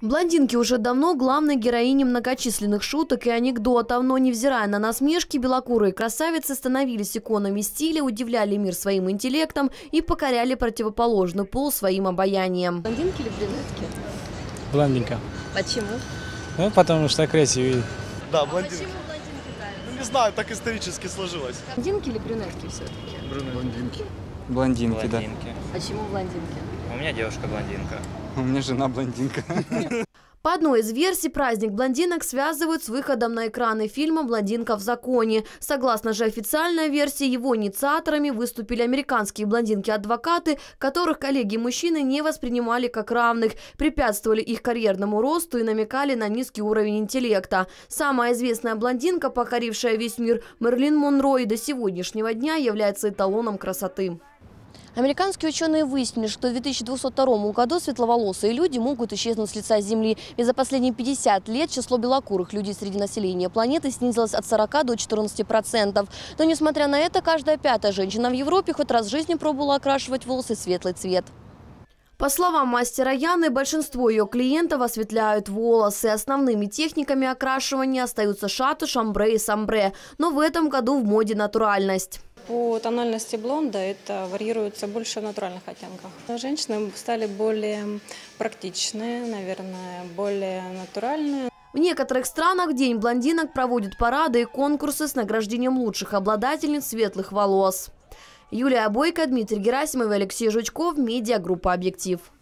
Блондинки уже давно главной героини многочисленных шуток и анекдотов, но невзирая на насмешки, белокурые красавицы становились иконами стиля, удивляли мир своим интеллектом и покоряли противоположный пол своим обаянием. Блондинки или брюнетки? Блондинка. Почему? Ну, потому что красивее. Да, блондинка. Почему блондинки нравятся? Ну, не знаю, так исторически сложилось. Блондинки или брюнетки все-таки? Блондинки. Блондинки, да. Почему блондинки? У меня девушка блондинка. У меня жена блондинка. По одной из версий, праздник блондинок связывают с выходом на экраны фильма «Блондинка в законе». Согласно же официальной версии, его инициаторами выступили американские блондинки-адвокаты, которых коллеги-мужчины не воспринимали как равных, препятствовали их карьерному росту и намекали на низкий уровень интеллекта. Самая известная блондинка, покорившая весь мир, Мэрилин Монро, и до сегодняшнего дня является эталоном красоты. Американские ученые выяснили, что в 2202 году светловолосые люди могут исчезнуть с лица Земли. Ведь за последние 50 лет число белокурых людей среди населения планеты снизилось от 40 до 14%. Но несмотря на это, каждая пятая женщина в Европе хоть раз в жизни пробовала окрашивать волосы в светлый цвет. По словам мастера Яны, большинство ее клиентов осветляют волосы. Основными техниками окрашивания остаются шатуш, омбре и самбре. Но в этом году в моде натуральность. По тональности блонда это варьируется больше в натуральных оттенках. Женщины стали более практичные, наверное, более натуральные. В некоторых странах День блондинок проводят парады и конкурсы с награждением лучших обладательниц светлых волос. Юлия Бойко, Дмитрий Герасимов и Алексей Жучков. Медиагруппа «Объектив».